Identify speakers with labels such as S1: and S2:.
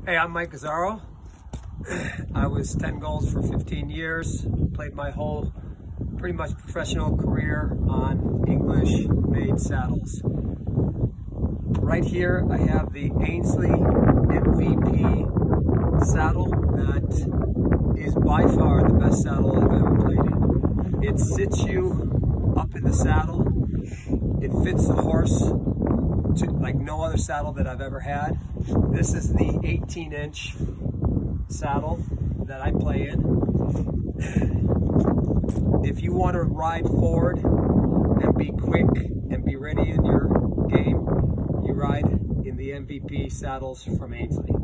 S1: Hey, I'm Mike Azzaro. I was 10 goals for 15 years, played my whole pretty much professional career on English-made saddles. Right here I have the Azzaro MVP saddle that is by far the best saddle I've ever played in. It sits you up in the saddle. It fits the horse like no other saddle that I've ever had. This is the 18-inch saddle that I play in. If you want to ride forward and be quick and be ready in your game, you ride in the MVP saddles from Azzaro.